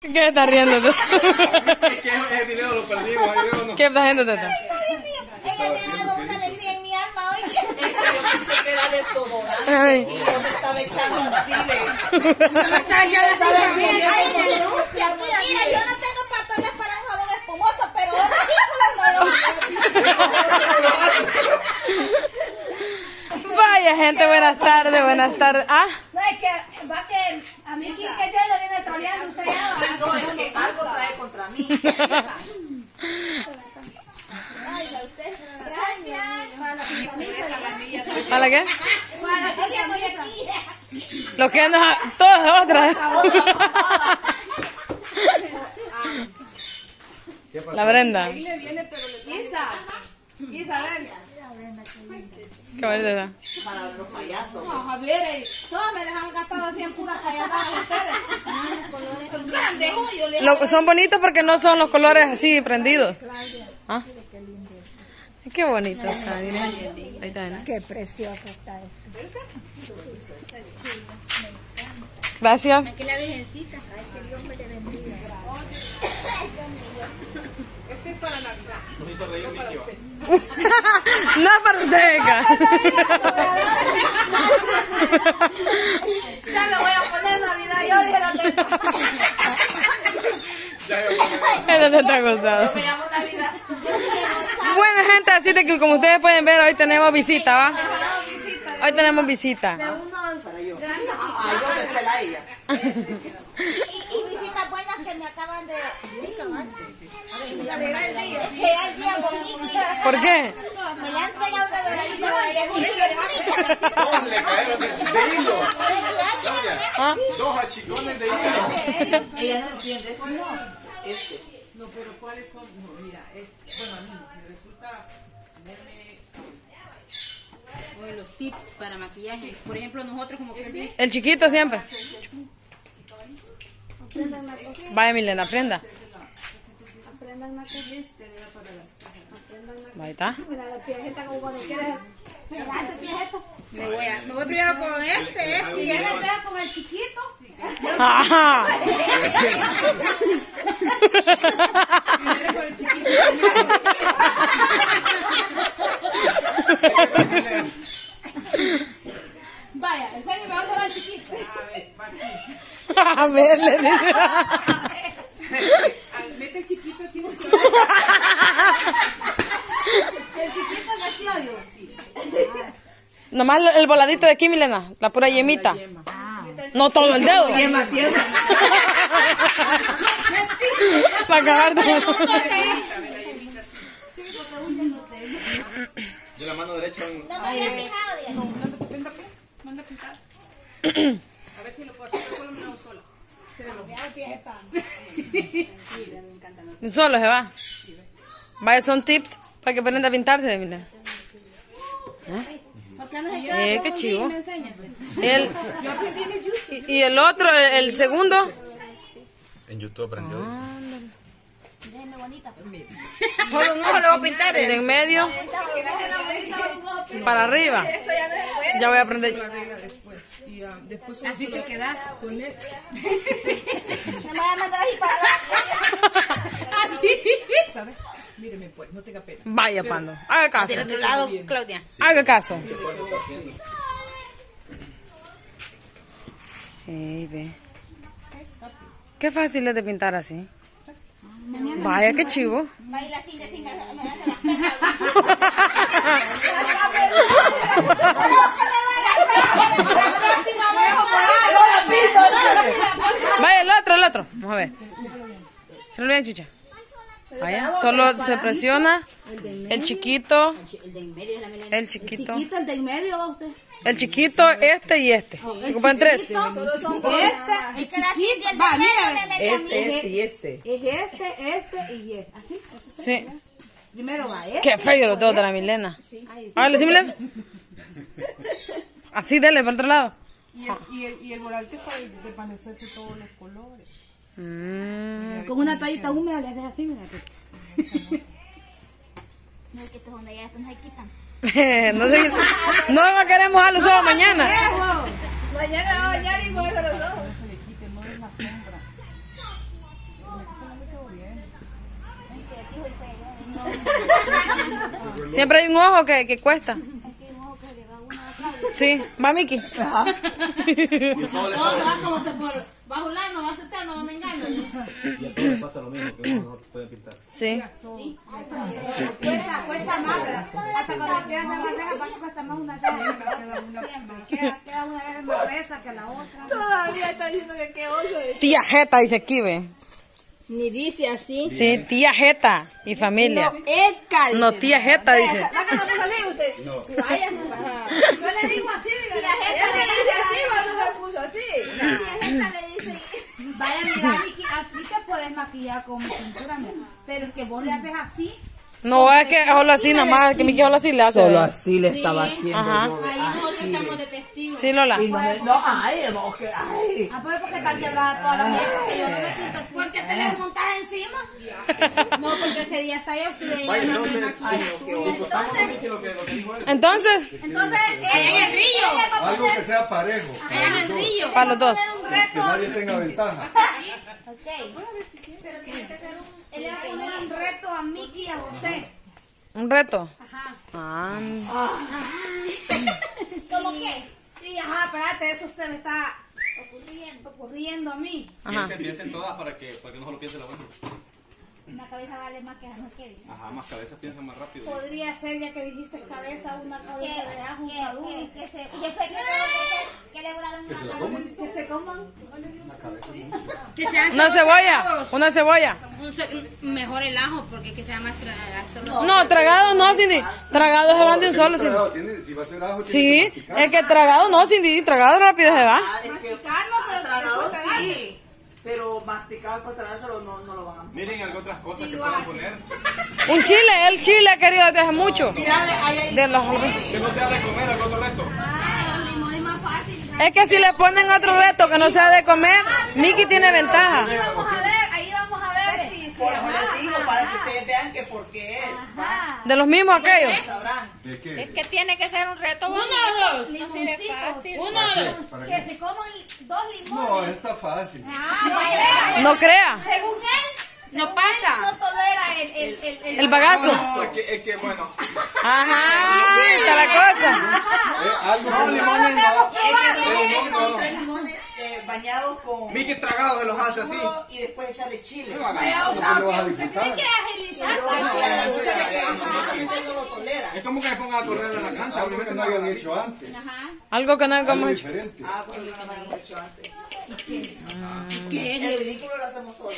¿Qué estás riendo tú? Es que el video lo perdimos, el video no. ¿Qué estás haciendo, Teta? Es que me ha dado una alegría en mi alma, oye. Yo pensé que era desodorante. Ay. Y yo me estaba echando un chile. Mira, yo no tengo patrones para un jabón espumoso, pero otro título no lo hago. Vaya gente, buenas tardes, buenas tardes. Ah, No, es que va que a mí que yo lo viene troleando usted ya. No, es que algo trae contra mí. ¿para qué? Bueno, así que voy a Lo que andan todas otras. La Brenda. Isa, ven. Qué bonita está. Para los payasos. No, Javier, todos me dejan gastado así en puras calladas ustedes. Grande, yo le Son bonitos porque no son los colores así prendidos. ¿Ah? Qué bonito está, mira. Ahí está, ¿no? Qué precioso está esto. Gracias. Aquí la virgencita. Nos hizo reír Miki, va. No es para ustedes, acá. Ya me voy a poner Navidad, yo dije la teta. Ya yo voy a poner. Él no está gozado. Me llamo Navidad. Bueno, gente, así de que como ustedes pueden ver, hoy tenemos visita, ¿va? Hoy tenemos visita. Yo besé la ella. Y visitas buenas que me acaban de... el día bonito. ¿Por qué? Me le han pegado una doradita. Dos le cayeron de hilo. Claudia, ¿Ah? dos achicones de hilo. Ella no entiende. No, No, pero ¿cuáles son? No, mira, bueno, a mí me resulta verme... Los tips para maquillaje. Por ejemplo, nosotros como que... El chiquito siempre. Vaya, Milena, aprenda. Ahí está. Me voy primero con este y él me con el chiquito. Ajá. Vaya, en serio, me va a tomar el chiquito. A ver, le dice. Mete el chiquito aquí. El chiquito es vestido. Nomás el voladito de aquí, Milena. La pura yemita. No todo el dedo. Para acabar de... De la mano derecha. No me había fijado, Diego. Manda a pintar. A ver si lo puedo hacer. Solo me hago sola. Solo se va. Vaya, son tips para que aprenda a pintarse, Milena. ¿Por qué no se queda Qué chivo. me enseñas? Y el otro, el segundo. En YouTube aprendió eso. Déjenme bonita. Solo un ojo le voy a pintar. El de en medio. Para arriba. Ya voy a aprender. Y después Así te quedas. con esto. Me voy a mandar ahí para abajo. ¿Sabes? Míreme pues, no tenga pena. Vaya, Pando. Haga caso. Del otro lado, Claudia. Haga caso. Ey, ve. Qué fácil es de pintar así. Vaya, qué chivo. Baila sin me hace las Vaya, el otro. Vamos a ver. Se lo olviden, chucha. Vaya, solo se presiona el chiquito, el chiquito, El de en medio, va usted. el chiquito, este y este. Se ocupan tres. El chiquito. Va, mira. Este y este. Es este y este. Así. Sí. Primero va este. Qué feo los dedos de la Milena. Hágale, sí, Milena. Así, dele, por otro lado. Y el volante para desvanecerse todos los colores. Con una toallita húmeda le haces así, mira. No es que esto es donde ya esto no se quitan. No queremos a los ojos mañana. Mañana va a bañar y mover los ojos. No se le quite, no es la sombra. Siempre hay un ojo que cuesta. Sí, va Miki. Y todo le Todo se pasa, va como que por bajo lano, va aceptando, no me engaño. y a todos les pasa lo mismo, que uno no puede pintar. Sí. Cuesta más, ¿verdad? Hasta cuando quieran hacer la ceja, va a cuesta más una ceja. Queda una vez más gruesa que la otra. Todavía está diciendo que qué oso. Tía Jeta dice aquí, ve. Ni dice así. Sí, tía Jeta y familia. Eca. No, tía Jeta dice. ¿La que no me salí usted? No. Vaya, yo le digo así, Y la gente le dice así, cuando se puso así. La gente le dice. vaya, mira, Vicky, así te puedes maquillar con mi cintura, mira. Pero es que vos le haces así. No, es que solo así nada más, que Miki solo así le hace. Solo así le estaba haciendo Ajá. yo. Ahí nosotros estamos de testigos. Sí, Lola. Y no, ay, vos que, ay. Ah, pues porque están quebradas todas las días, porque yo no me siento así. ¿Por qué te les montas encima? No, porque ese día hasta yo estuve Vaya, ahí. entonces, Entonces, lo que dijo él. Entonces, Entonces, en el río. Algo que sea parejo, En el río. para los dos. Un que reto. nadie tenga ventaja. Ok. Él le va a poner un reto a Miki y a José. Un reto. Ajá. Ah, ¿Cómo qué? Y ajá, espérate, eso se me está ocurriendo a mí. ajá. Piensen todas para que no solo piense la buena. Una cabeza vale más que no que Ajá, más cabezas piensan más rápido. podría ser, ya que dijiste cabeza, una cabeza de ajo, un cadú. ¿qué le volaron Que se la coman. Que se coman. Una cebolla. Una cebolla. Mejor el ajo, porque que sea más No, tragado no, Cindy. Tragado se van de un solo, Cindy. Si va a ser ajo, Sí, es que tragado no, Cindy. Tragado rápido se va. Ah, es que tragado sí, pero masticado para tragárselo no lo van a. Miren algunas otras cosas que puedan poner. Un chile, el chile ha querido desde hace mucho. Mira, ahí hay. De los... Que no sea de comer, algo correcto. el limón es más fácil. Es que si le ponen otro reto que no sea de comer, Miki tiene ventaja. Vamos a ver, ahí vamos a ver si Por eso les digo, para que ustedes vean que por qué es. ¿va? De los mismos aquellos. Sabrán. ¿De qué? Es que tiene que ser un reto bonito. Uno o dos. No sirve fácil. Uno o dos. Que se coman dos limones. No, está fácil. No crea. Según él, No pasa. no tolera El bagazo. No, es que bueno. Ajá, está la cosa. Algo No, que limones no. Tres limones bañados con. Mickey tragado se los hace así. Y después echarle chile. no lo vas a disfrutar. Pero no, la cosa es que ustedes no lo toleran. Es como que me pongan a correr en la cancha. Algo que no hayan hecho antes. Algo que no Algo hagamos. diferente. Ah, pues no lo habían hecho antes. El ridículo lo hacemos todos.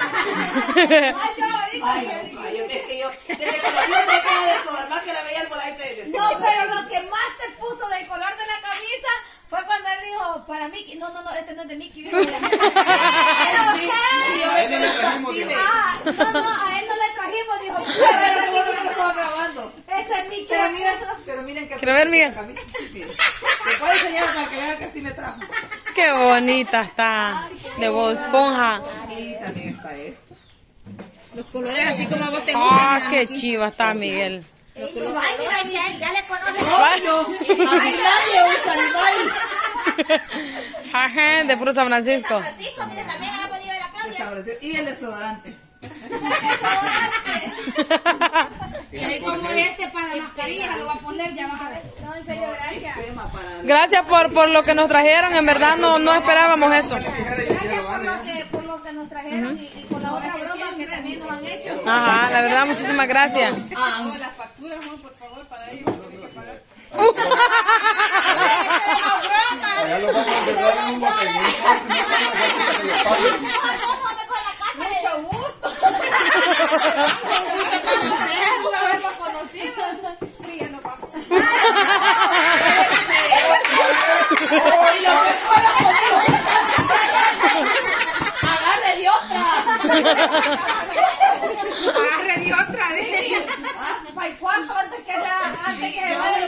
Ay, es que yo, desde que la vi me acaba de eso, además que la veía el voladito de No, pero lo que más te puso del color de la camisa fue cuando él dijo, para Mickey, no, este no es de Mickey. A él no le trajimos, dijo. No, a él no le trajimos, dijo. Pero qué bueno que lo estaba grabando. Ese es Mickey. Pero miren que. Quiero ver, Miguel. Miren. Les voy a enseñar para que vean que sí me trajo. Qué bonita está. De Bob Esponja. Y también está esto. Los colores así como a vos te Ah, qué chiva está Miguel. Ay, mira, ya le conoces. Aquí nadie usa el baile. Ajá, de puro San Francisco. Francisco, mira, también ha podido la Claudia. Y el desodorante. Y ahí como este para la mascarilla lo va a poner, ya vas a ver. No, en serio, gracias. Crema para. Gracias por lo que nos trajeron. En verdad no esperábamos eso. Gracias por lo que nos trajeron y por la otra broma que también nos han hecho. Ajá, la verdad, muchísimas gracias. No, las facturas, Juan, por favor, para ellos. Tienen que pagar. Allá lo van a encerrar en un motel. No importa, que les paguen. Mucho gusto. Lo hemos conocido. Sí, ya nos vamos. ¡Agarre de otra! Agarre de otra, dije. ¿Para cuánto antes que se vaya?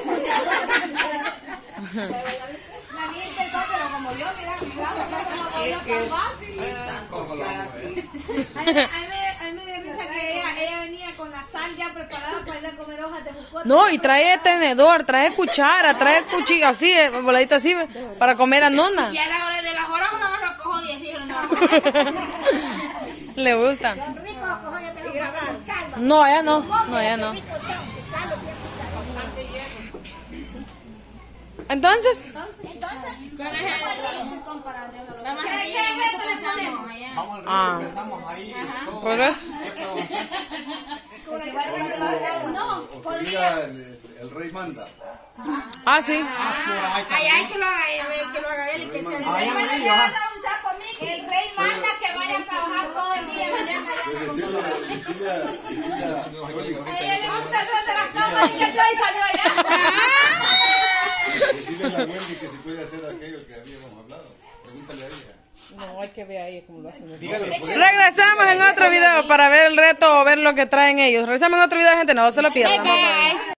La mía intentó, pero como yo, mira, cuidado, no tan fácil. A mí me dio risa que ella venía con la sal ya preparada para ir a comer hojas de jucote. No, y trae tenedor, trae cuchara, trae cuchillo así, voladita así, para comer a nona. Y a la hora de las horas uno me lo cojo 10 días. Le gusta. Rico, cojo yo te lo pago con salva. No, allá no. No, allá no. Rico son. Entonces, Vamos al Ah. río, empezamos ahí. todo. por eso. O que diga el rey manda. Ah, sí. Ay, ay, que lo haga él y que sea el rey. Bueno, le van a usar conmigo. El rey manda que vaya a trabajar todo el día mañana. Pues decirle a la Wendy que si puede hacer aquello que habíamos hablado. Pregúntale a ella. No, hay que ver a ella cómo lo hacen. Regresamos en otro video para ver el reto o ver lo que traen ellos. Regresamos en otro video, gente. No se lo pierdan.